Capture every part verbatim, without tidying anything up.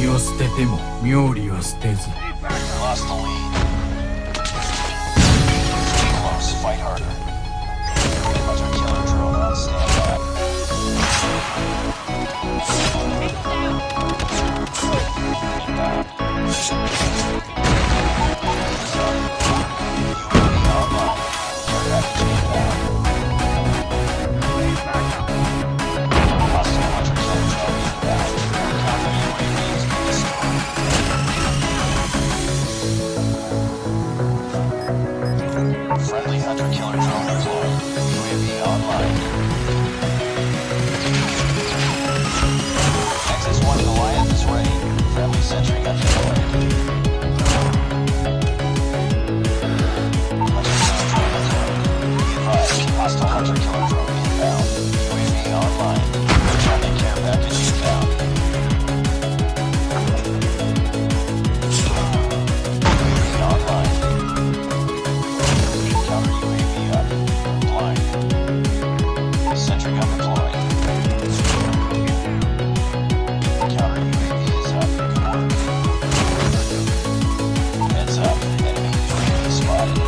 身を捨てても妙理は捨てず。 Lost the lead. Close. Fight harder. Hunter killer drone on standby. Inbound. Online. Aircraft inbound. Hostile hunter killer drone inbound. Counter U A V is being destroyed. Friendly hunter killer drone deployed. U A V online. Nexus one Goliath is ready. Friendly sentry gun deployed. Hostile hunter killer drone inbound. U A V online. Friendly care package inbound. U A V online. Counter U A V up. Blind. Sentry gun deployed. Counter U A V is up. Good work. Heads up. Enemy U A V spotted.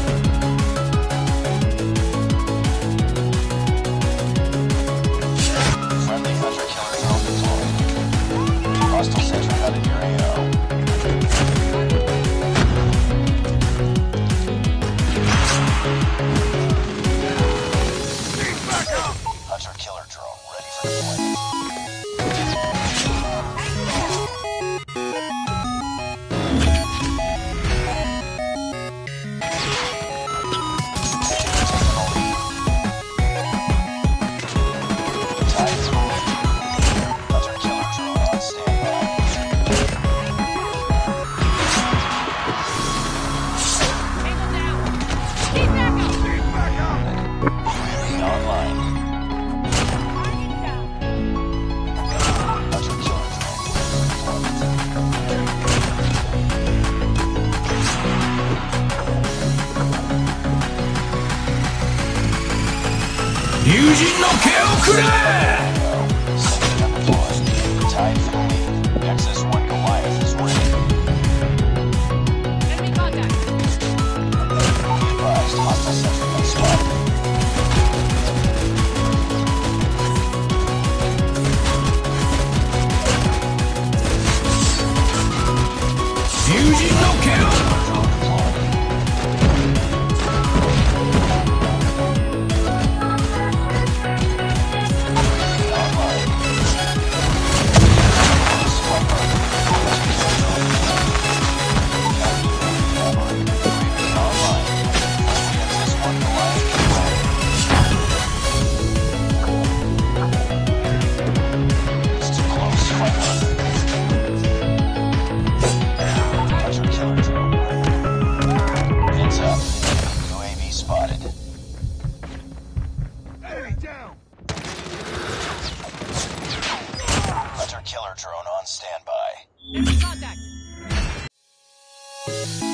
Friendly hunter killer drone deployed. Hostile sentry gun in your A O. Hunter killer drone ready for deployment. Taking the lead. Tied for the lead. Hunter killer drone on standby. U A V online. Hunter killer drone ready for deployment. 友人の毛をくれ。 Sentry gun deployed. Tied for the lead. Nexus one Goliath is ready. Enemy contact. Be advised, hostile sentry gun spotted. 友人の毛を。 Drone deployed. Online. Close. Fight harder. Hunter killer drone deployed. Counter U A V up. U A V online. Friendly Nexus one Goliath deployed. It's too close. Fight harder. Hunter killer drone ready. Heads up. Enemy U A V spotted. Enemy down. Hunter killer drone on standby. Enemy contact.